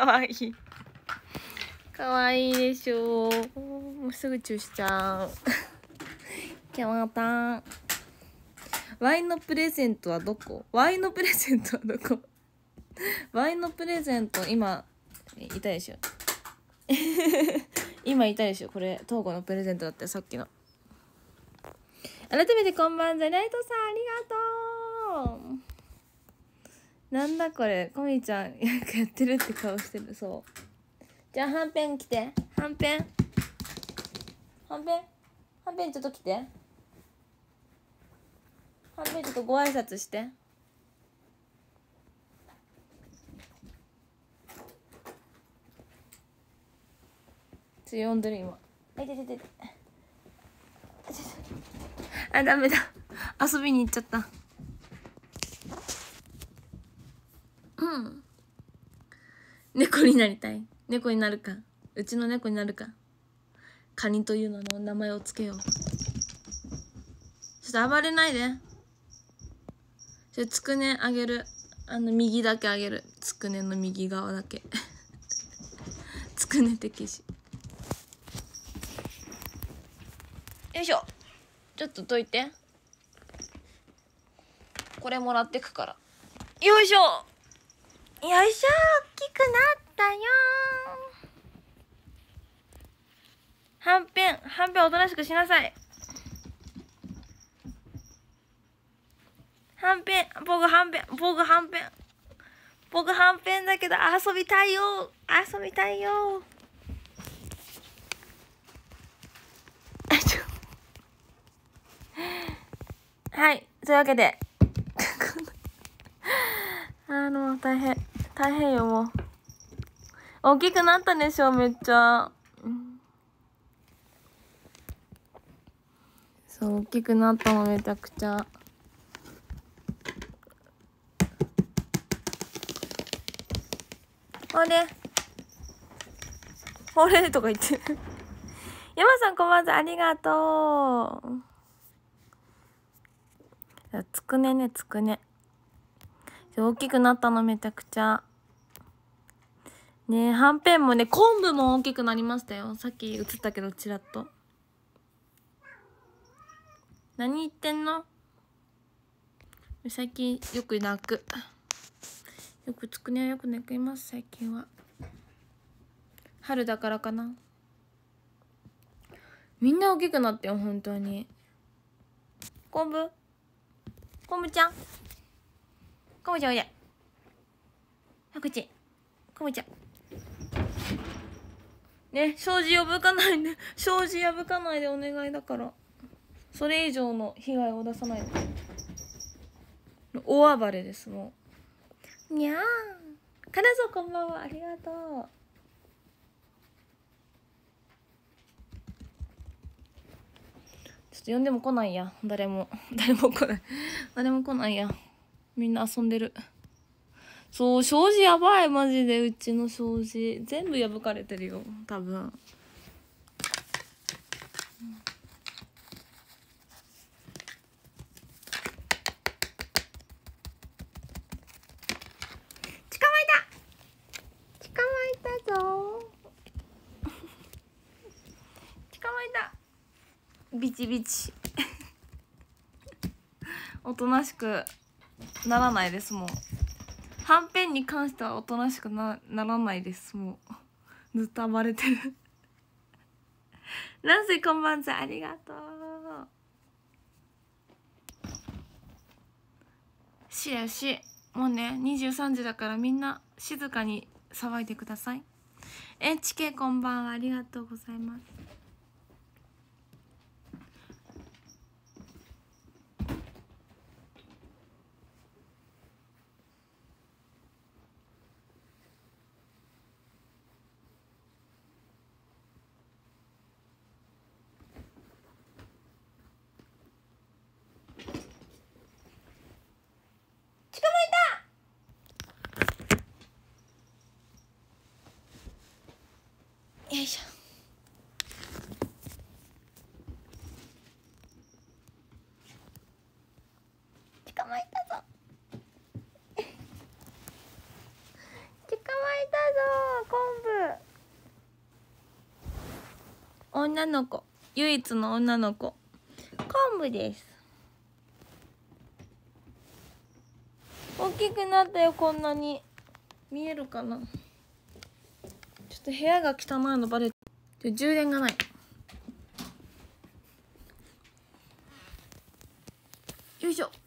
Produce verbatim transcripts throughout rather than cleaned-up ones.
かわいいかわいいでしょう。もうすぐチューしちゃうキャワタン。ワインのプレゼントはどこ？ワインのプレゼントはどこ？ワインのプレゼント今いたでしょ今いたでしょ。これ東郷のプレゼントだったよ、さっきの。改めてこんばんは、ライトさんありがとう。なんだこれ、コミちゃんなんかやってるって顔してる。そう、じゃあはんぺん来て。はんぺんはんぺんはんぺんちょっと来て。はんぺんちょっとご挨拶して。ちょ呼んでる今。あいててててあ、ダメだ、遊びに行っちゃった。うん、猫になりたい。猫になるか、うちの猫になるか。カニというのの名前をつけよう。ちょっと暴れないで。ちょっとつくねあげる。あの右だけあげる。つくねの右側だけつくね的し。よいしょ。ちょっとどいて。これもらってくから。よいしょよいしょ。大きくなったよ。はんぺんはんぺんおとなしくしなさい。はんぺん僕はんぺん僕はんぺん僕はんぺんだけど遊びたいよ。遊びたいよ。はい、というわけであの大変大変よ。もう大きくなったでしょ、めっちゃ。そう大きくなったの、めちゃくちゃ。ほれほれとか言ってる山さんこんばんは、ありがとう。つくねね、つくね大きくなったの、めちゃくちゃね。えはんぺんもね、昆布も大きくなりましたよ。さっき映ったけどちらっと。何言ってんの。最近よく泣く。よくつくねはよく泣きます最近は。春だからかな。みんな大きくなってよ、本当に。昆布昆布ちゃん昆布ちゃんおいで。あ、こっち昆布ちゃんね、障子破かないで障子破かないでお願いだから。それ以上の被害を出さないで。大暴れです。もうにゃーん。かなぞこんばんは、ありがとう。ちょっと呼んでも来ないや。誰も誰も来ない誰も来ないや。みんな遊んでる。そう、障子やばいマジで。うちの障子全部破かれてるよ多分。捕まえた捕まえたぞ捕まえた。ビチビチおとなしくならないです。もうはんぺんに関してはおとなしく な, ならないです。もうずっと暴れてるナンスイこんばんは、ありがとう。しやし、もうねにじゅうさんじだからみんな静かに騒いでください。エイチケー こんばんは、ありがとうございます。よいしょ。捕まえたぞ捕まえたぞ女の子、唯一の女の子昆布です。大きくなったよ。こんなに見えるかな。ちょっと部屋が汚いのバレて、充電がない。よいしょ。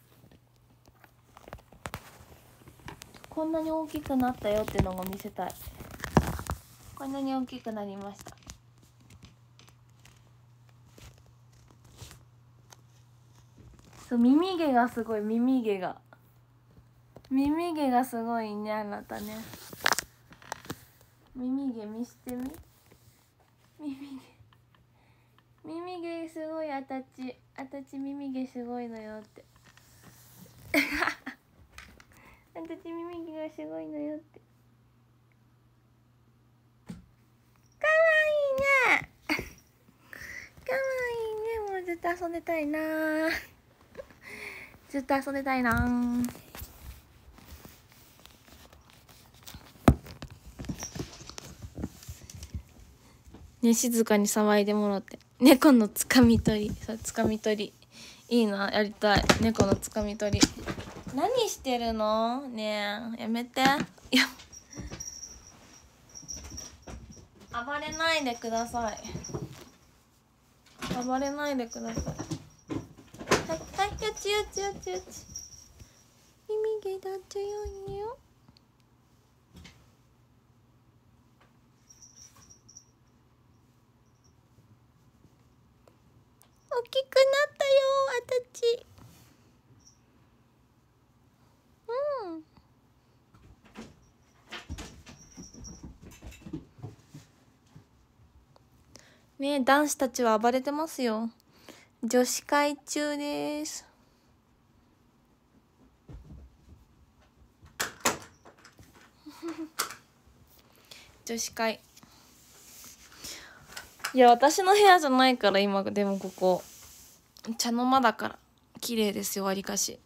こんなに大きくなったよってのが見せたい。こんなに大きくなりました。そう、耳毛がすごい。耳毛が耳毛がすごいね。あなたね、耳毛見してみ。耳毛耳毛すごい。あたちあたち耳毛すごいのよってあたち耳毛がすごいのよって。かわいいねかわいいね。もうずっと遊んでたいなずっと遊んでたいなね。静かに騒いでもらって。猫のつかみ取り。そう、つかみ取りいいな、やりたい。猫のつかみ取り。何してるのねえ、やめて。いや、暴れないでください。暴れないでください。はいはい、よちよちよちよち。耳毛だっちゃよいよ。大きくなったよ、あたち。うん。ねえ、男子たちは暴れてますよ。女子会中です。女子会。いや、私の部屋じゃないから今。でもここ茶の間だから綺麗ですよ、わりかし。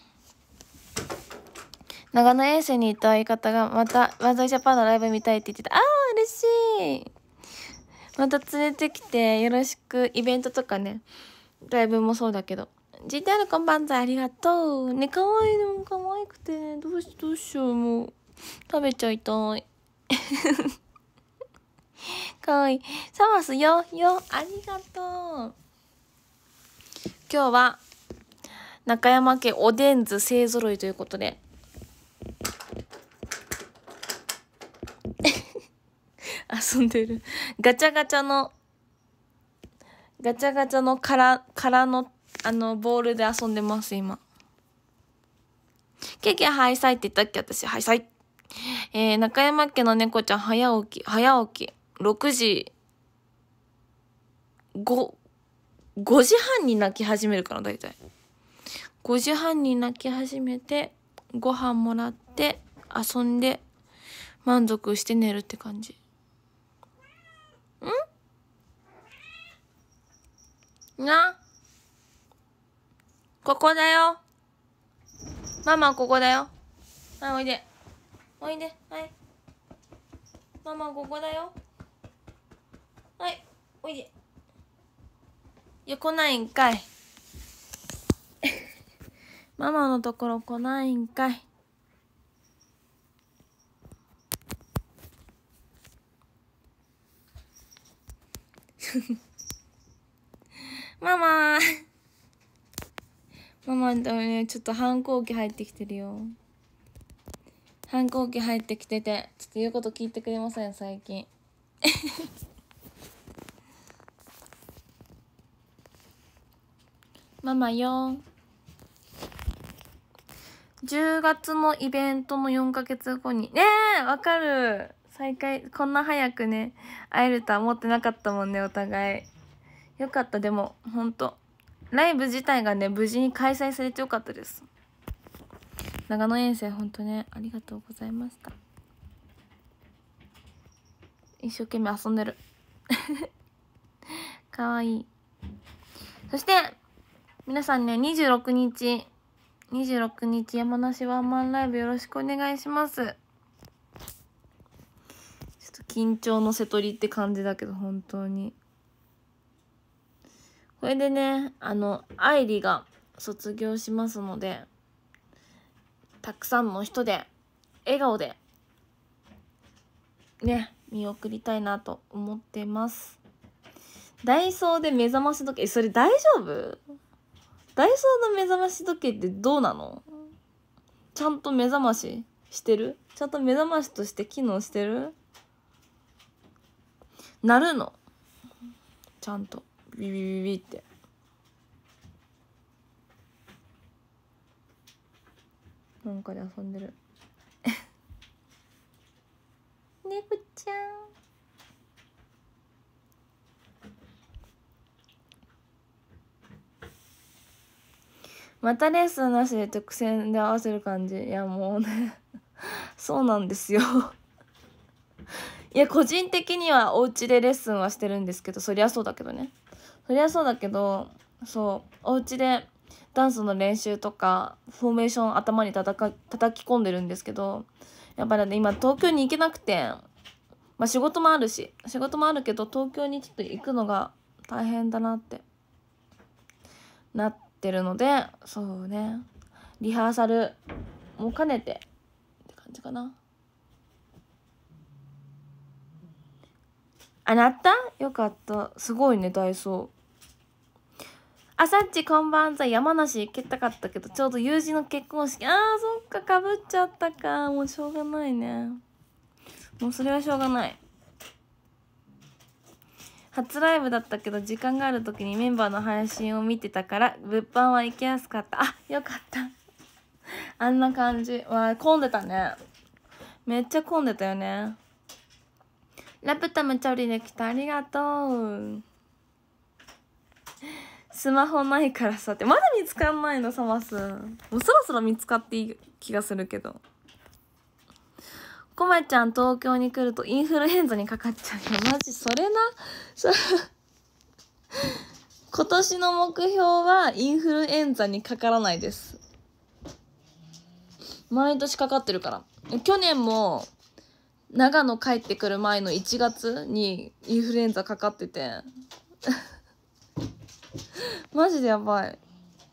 長野遠征に行った相方がまたワンザイジャパンのライブ見たいって言ってた。あー嬉しい。また連れてきてよろしく。イベントとかね、ライブもそうだけど。 ジーティーアール こんばんざい、ありがとうね。かわいいの、かわいくてどうしどうしよう。もう食べちゃいたいかわいい。サマスよよ、ありがとう。今日は中山家おでんず勢ぞろいということで遊んでる。ガチャガチャのガチャガチャの殻殻のあのボールで遊んでます今。ケーキはハイサイって言ったっけ私。ハイサイ。えー、中山家の猫ちゃん早起き早起きろくじごじはんに泣き始めるから。だいたいごじはんに泣き始めてご飯もらって遊んで満足して寝るって感じ。んな、ここだよママ、ここだよ。はい、おいでおいで。はい、ママここだよ。はい、おいで。いや、来ないんかいママのところ来ないんかいママママだね。ちょっと反抗期入ってきてるよ。反抗期入ってきてて、ちょっと言うこと聞いてくれません最近ママよ。じゅうがつのイベントのよんかげつごにねえ、わかる。再会、こんな早くね会えるとは思ってなかったもんね、お互い。よかった。でもほんとライブ自体がね無事に開催されてよかったです。長野遠征ほんとねありがとうございました。一生懸命遊んでるかわいい。そして皆さんね、にじゅうろくにちにじゅうろくにち山梨ワンマンライブよろしくお願いします。ちょっと緊張の瀬取りって感じだけど本当にこれでね、あの愛理が卒業しますので、たくさんの人で笑顔でね見送りたいなと思ってます。ダイソーで目覚まし時計、それ大丈夫？ダイソーの目覚まし時計ってどうなの？ちゃんと目覚まししてる？ちゃんと目覚ましとして機能してる？鳴るの？ちゃんとビビビビってなんかで遊んでる猫ちゃん。またレッスンなしで直線で合わせる感じ。いやもうねそうなんですよいや個人的にはお家でレッスンはしてるんですけど、そりゃそうだけどねそりゃそうだけどそうお家でダンスの練習とかフォーメーション頭にたたか叩き込んでるんですけど、やっぱりね今東京に行けなくて、まあ仕事もあるし仕事もあるけど東京にちょっと行くのが大変だなってなってるので、そうねリハーサルも兼ねてって感じかな。あ、なった？よかった。すごいねダイソー。あさっちこんばんざ。山梨行けたかったけどちょうど友人の結婚式、あーそっかかぶっちゃったか。もうしょうがないね、もうそれはしょうがない。初ライブだったけど時間がある時にメンバーの配信を見てたから物販は行きやすかった。あ、よかったあんな感じ。わ、混んでたね、めっちゃ混んでたよね。ラプタムチャリで来た、ありがとう。スマホないからさって、まだ見つかんないのサマス。もうそろそろ見つかっていい気がするけど。コマちゃん東京に来るとインフルエンザにかかっちゃうよ。マジそれなそ今年の目標はインフルエンザにかからないです。毎年かかってるから。去年も長野帰ってくる前のいちがつにインフルエンザかかっててマジでやばい。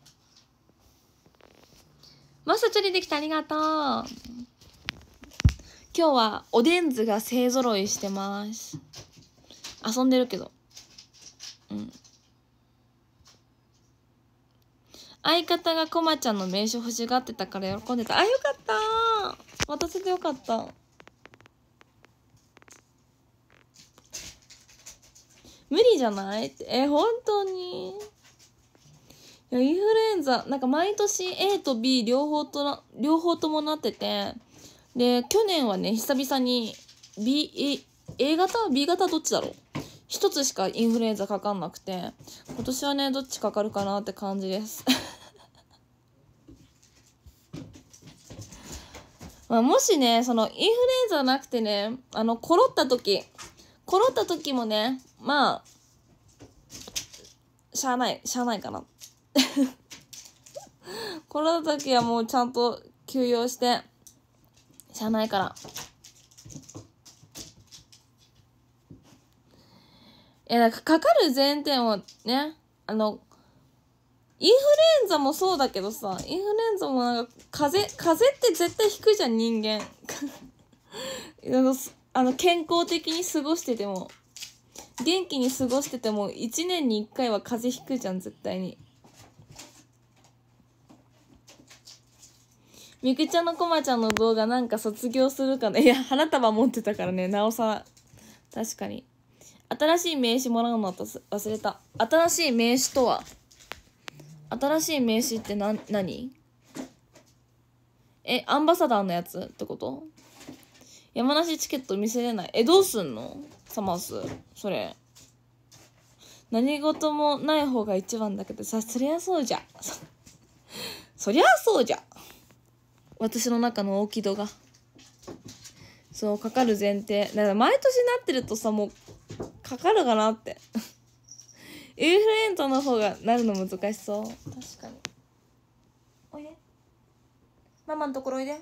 マサチョリできた、ありがとう。今日はおでんずが勢ぞろいしてます。遊んでるけど、うん相方がコマちゃんの名刺欲しがってたから喜んでた。あ、よかった渡せてよかった。無理じゃないって。え、本当に。いや、インフルエンザなんか毎年 A と B 両方と両方ともなってて、で去年はね久々に B A 型 B 型どっちだろう、一つしかインフルエンザかかんなくて、今年はねどっちかかるかなって感じですまあもしねそのインフルエンザなくてね、あのコロった時コロった時もね、まあしゃあないしゃあないかなコロった時はもうちゃんと休養してしゃあないから。いやなんかかかる前提もね、あのインフルエンザもそうだけどさ、インフルエンザもなんか風邪風邪って絶対ひくじゃん人間あのあの健康的に過ごしてても元気に過ごしててもいちねんにいっかいは風邪ひくじゃん絶対に。みくちゃんのこまちゃんの動画なんか卒業するかね。いや花束持ってたからね、なおさら。確かに新しい名刺もらうのと忘れた。新しい名刺とは、新しい名刺ってな何？え、アンバサダーのやつってこと？山梨チケット見せれない。え、どうすんのサマースそれ。何事もない方が一番だけどさ、そりゃそうじゃそりゃそうじゃ私の中の大木戸がそうかかる前提だから、毎年なってるとさもうかかるかなってインフルエンザの方がなるの難しそう。確かに。おいでママのところおいで、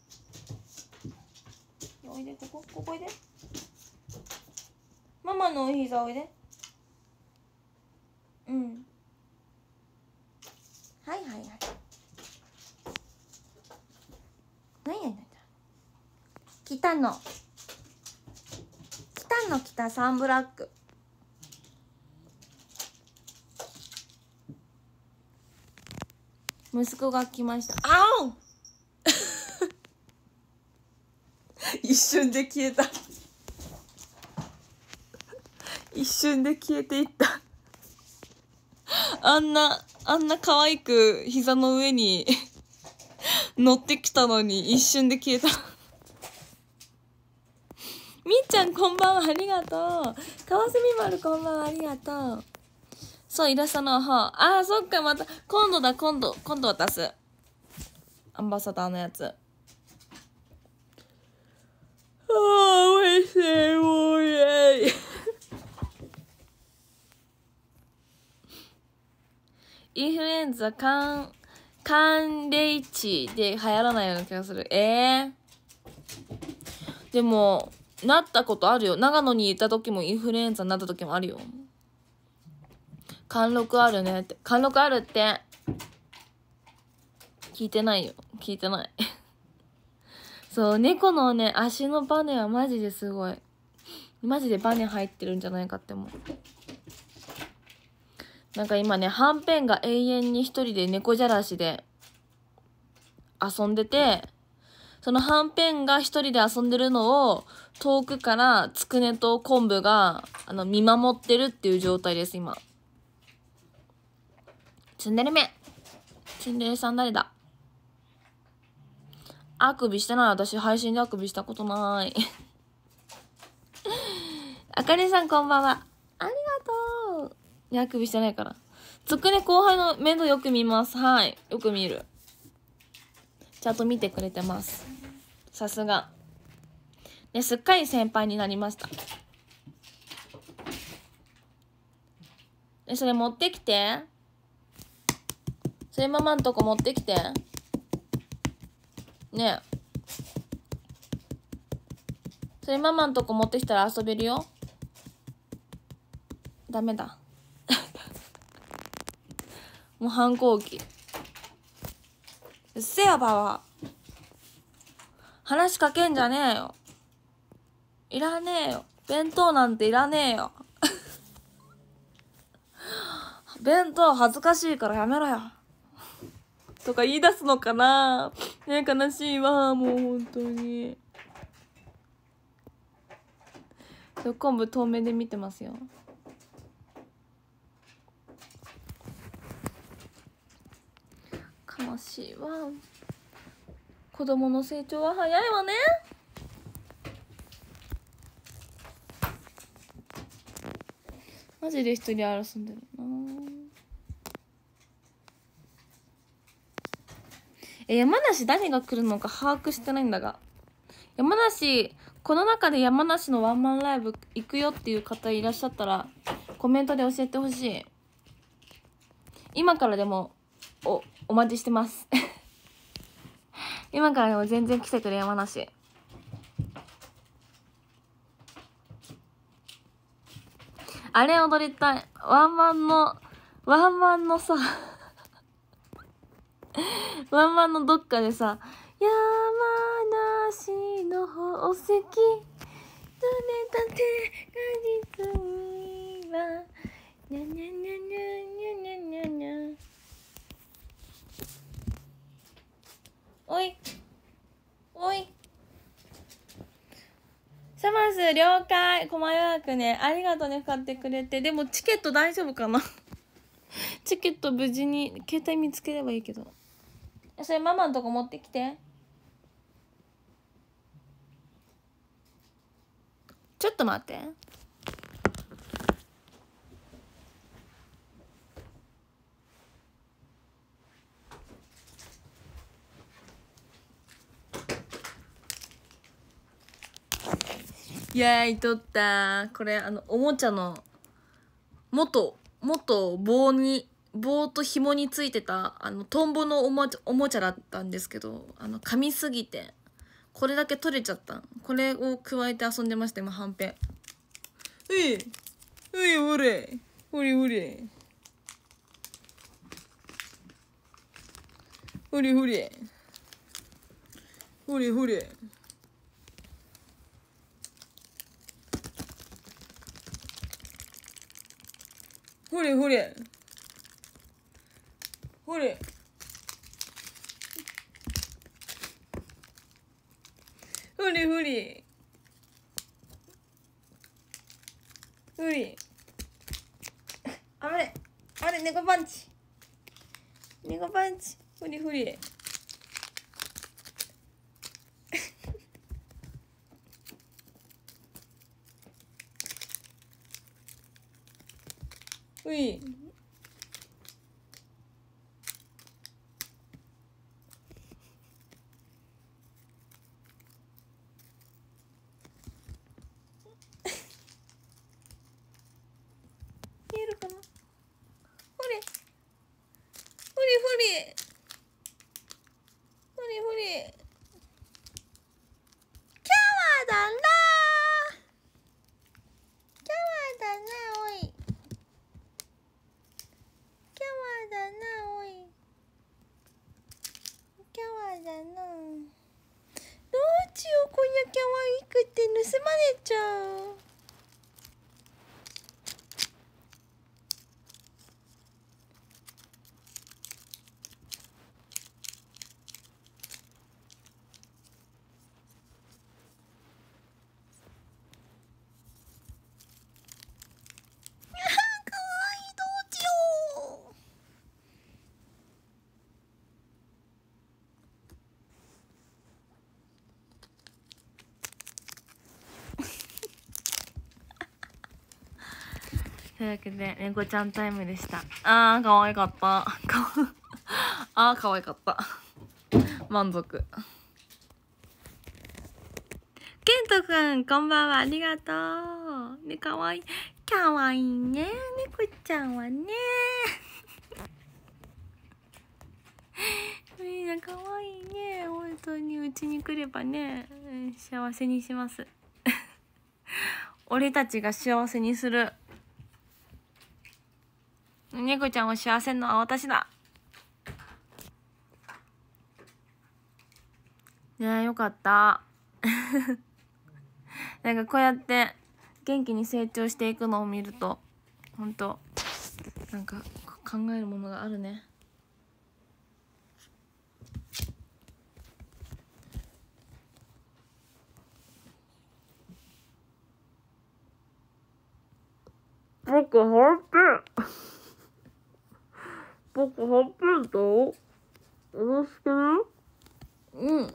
おいで、ここここおいで、ママのお膝おいで。うんはいはいはい。何やねん。来たの。来たの来たサンブラック。息子が来ました。あお一瞬で消えた。一瞬で消えていった。あんなあんな可愛く膝の上に乗ってきたのに一瞬で消えた。みっちゃんこんばんは、ありがとう。川蝉丸こんばんは、ありがとう。そう、イラストの方。あー、そっか、また今度だ、今度今度渡す。アンバサダーのやつ。あー、おいしい、もうイエイ。インフルエンザ寒寒冷地で流行らないような気がする。えー、でもなったことあるよ。長野にいた時もインフルエンザになった時もあるよ。貫禄あるねって。貫禄あるって聞いてないよ。聞いてないそう、猫のね足のバネはマジですごい。マジでバネ入ってるんじゃないかって思う。なんか今ね、はんぺんが永遠に一人で猫じゃらしで遊んでて、そのはんぺんが一人で遊んでるのを遠くからつくねと昆布があの見守ってるっていう状態です。今ツンデレめツンデレさん誰だ。あくびしてない。私配信であくびしたことないあかねさんこんばんは、ありがとう。いや、あくびしてないから。つくね後輩の面倒よく見ます。はい、よく見る。ちゃんと見てくれてます。さすがね、すっかり先輩になりました。ね、それ持ってきて。それママんとこ持ってきてね。えそれママんとこ持ってきたら遊べるよ。ダメだもう反抗期。うっせやばわ。話しかけんじゃねえよ。いらねえよ。弁当なんていらねえよ弁当恥ずかしいからやめろよとか言い出すのかな。ねえ、悲しいわ。もう本当に。昆布遠目で見てますよ。悲しいわ。子供の成長は早いわね。マジで一人争んでるな。え、山梨誰が来るのか把握してないんだが、山梨、この中で山梨のワンマンライブ行くよっていう方いらっしゃったらコメントで教えてほしい。今からでもおお待ちしてます今からでも全然来てくれ。山梨あれ踊りたい。ワンマンのワンマンのさワンマンのどっかでさ、山梨の宝石濡れた手が実にはにゃにゃにゃにゃにゃにゃにゃにゃ。おいおい、シャマス了解。細やくね、ありがとうね、買ってくれて。でもチケット大丈夫かなチケット無事に携帯見つければいいけど。それママのとこ持ってきて。ちょっと待って。イエーイ、取った。これあのおもちゃの元元棒に棒と紐についてたあのトンボのおもちゃおもちゃだったんですけど、あの噛みすぎてこれだけ取れちゃった。これを加えて遊んでました今。はんぺん。ういういう、おれおれおれ。 ふりふりふりふりふりふりふりふりふりふりあれあれ猫パンチ猫パンチふりふりふい見えるかな。ほれほりほりほりほりキャワだなキャワだなおいキャワだなおいキャワだなどうしようこんなキャワいくって盗まれちゃうというわけで猫ちゃんタイムでした。あー可愛かったあー可愛かった満足。ケントくんこんばんはありがとうね。可愛い可愛いね猫ちゃんはねみんな可愛いね本当にうちに来ればね幸せにします俺たちが幸せにする猫ちゃんを幸せのは私だねえよかったなんかこうやって元気に成長していくのを見るとほんとなんか考えるものがあるね。僕ハッピー僕ハッピーだよろしくね。うん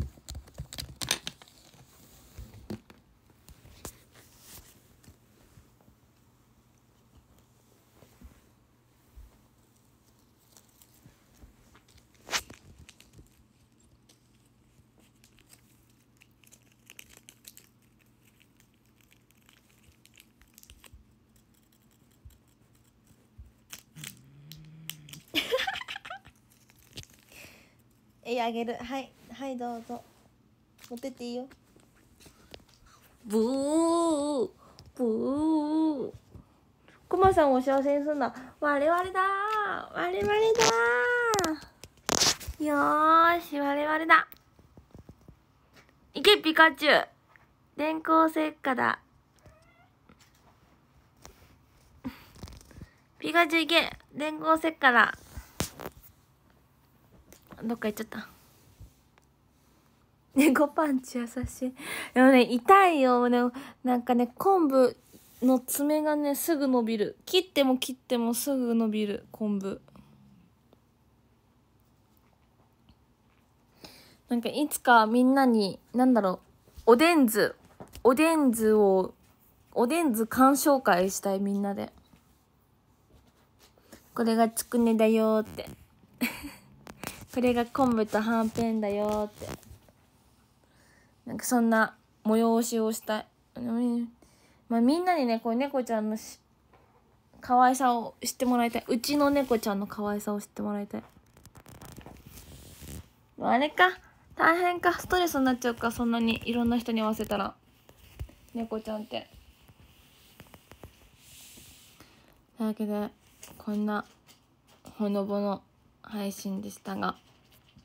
えあげるはいはいどうぞ持ってっていいよ。ブーブーコマさんを幸せにするのは我々だ我々だよーし我々だいけピカチュウ電光石火だピカチュウいけ電光石火だどっか行っちゃった猫パンチ優しいでもね痛いよねなんかね昆布の爪がねすぐ伸びる切っても切ってもすぐ伸びる昆布なんかいつかみんなになんだろうおでんずおでんずをおでんず鑑賞会したいみんなでこれがつくねだよってこれが昆布とはんぺんだよってなんかそんな催しをしたい。まあみんなにねこう猫ちゃんのし可愛さを知ってもらいたい。うちの猫ちゃんの可愛さを知ってもらいたい。あれか大変かストレスになっちゃうかそんなにいろんな人に合わせたら猫ちゃんって。というわけでこんなほのぼの配信でしたが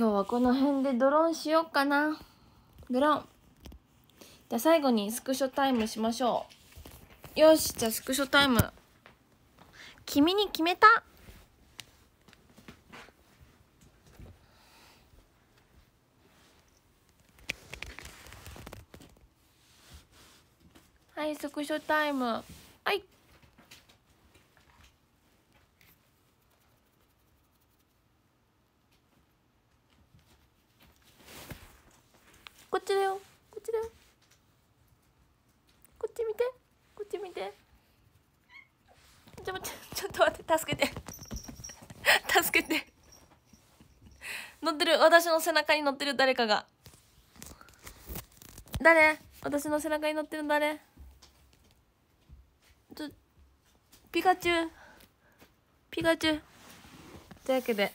今日はこの辺でドローンしようかな。ドローン。じゃあ最後にスクショタイムしましょう。よし、じゃあスクショタイム。君に決めた。はい、スクショタイム。はい。こっちだよ。こっちだよ。こっち見て。こっち見て。ちょ、ちょ、ちょっと待って、助けて。助けて。乗ってる。私の背中に乗ってる誰かが。誰？私の背中に乗ってる誰？ちょ、ピカチュウ。ピカチュウ。というわけで。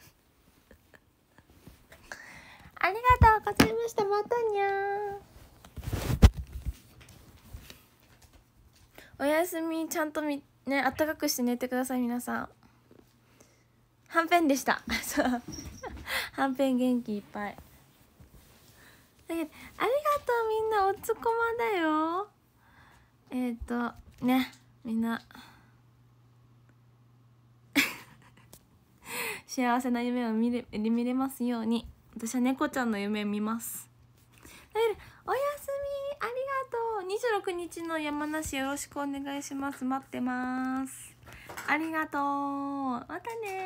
ありがとうございました。またにゃー。おやすみ。ちゃんとみね、あったかくして寝てください皆さん。はんぺんでした。はんぺん元気いっぱい。だけどありがとうみんな。おつこまだよ。えっとね、みんな幸せな夢を見れ見れますように。私は猫ちゃんの夢を見ます。おやすみ。ありがとう。にじゅうろくにちの山梨よろしくお願いします。待ってます。ありがとう。またね。